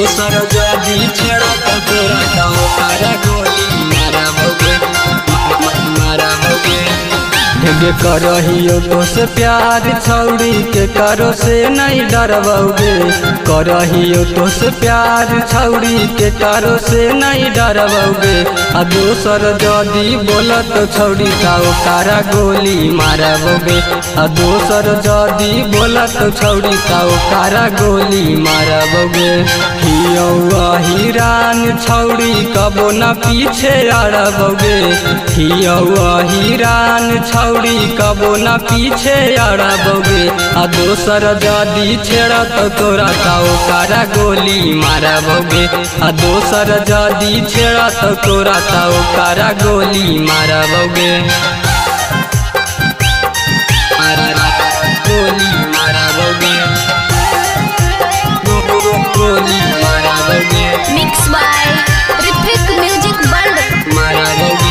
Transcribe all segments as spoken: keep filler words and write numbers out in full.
दूसर जदी छेड़ा तो तोरा तो ओकरा गोली मारबोगे मारबोगे। हेगे करहियो तो से प्यार छौड़ी के करो से नहीं डरबोगे। करहियो तो से प्यार छौड़ी के करो से नहीं डरबोगे। आ दूसर जदी बोलत छौड़ी तो ओकरा गोली मारबोगे। आ दूसर जदी बोलत छौड़ी तो ओकरा गोली मारबोगे। हियो हिरान छौड़ी कबो न पीछे अड़बोगे। हियो हिरान छौड़ी कबो न पीछे अड़बोगे। आ दोसर जदी छेड़ा तो तोरा तो ओकरा गोली मारबोगे। आ दोसर जदी छेड़ा तो तोरा तो ओकरा गोली मारबोगे गोली मारबोगे गोली मारबोगे। Mix by Rithik music world मारबोगे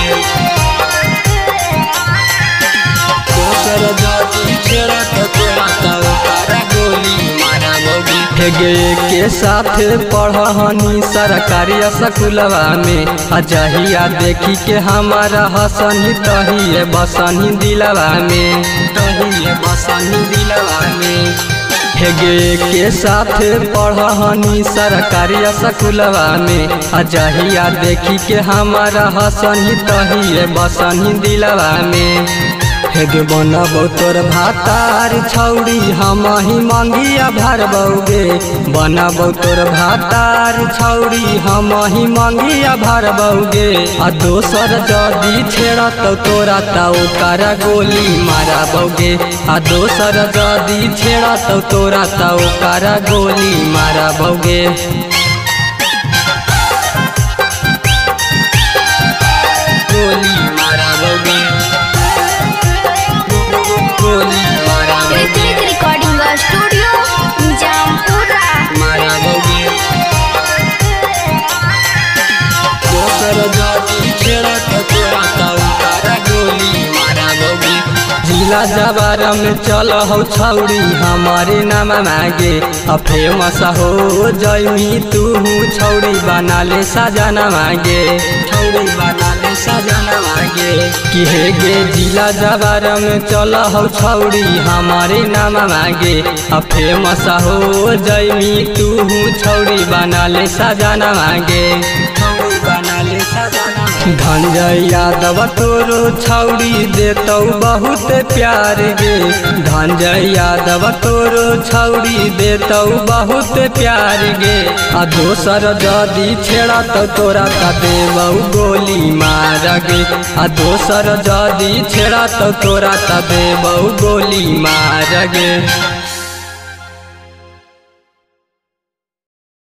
दूसर जदी छेड़ा तो तोरा तो ओकरा गोली मारबोगे। हेगे के साथ पढ़हनी सरकारी स्कूलवा में। अजहिया देखी के हमारा हसनी तहिए बसनी दिलवा में तहिए बसनी दिलवा में। हेगे के साथ पढ़हनी सरकारी स्कूलवा में। अजहिया देखी के हमारा हसनी तहिए बसनी दिलवा में। हेगे बनबो तोर भातार छौड़ी हम ही मंगिया भरबोगे। बनबो तोर भातार छौड़ी हम ही मंगिया भरबोगे। आ दोसर जदी छेड़ा तो तोरा तो ओकरा गोली मारबोगे। आ दोसर जदी छेड़ा तो तोरा तो ओकरा गोली मारबोगे गोली मारबोगे गोली मारबोगे। ऋतिक रिकॉर्डिंग स्टूडियो जामपुरा मारबोगे दोसर जदी छेड़ा तो तोरा तो ओकरा गोली मारबोगे। जिला जवार में चल हो छौड़ी हमारे नाम मांगे। अब फेमस हो जइमी तू छौड़ी बना ले सजना मांगे छौड़ी बना ले सजना मांगे। कि हेगे जिला जवार में चल हो छौड़ी हमारे नाम मांगे। अब फेमस हो जइमी तू छौड़ी बना ले सजना मांगे छौड़ी बना ले सजना। धनंजय यादव तोरो छौड़ी देतौ बहुत प्यार गे। धनंजय यादव तोरो छौड़ी देतौ बहुत प्यार गे। आ दोसर जदी छेड़ा तो तोरा तो देबौ गोली मार गे। आ दोसर जदी छेड़ा तो तोरा तो देबौ गोली मार गे।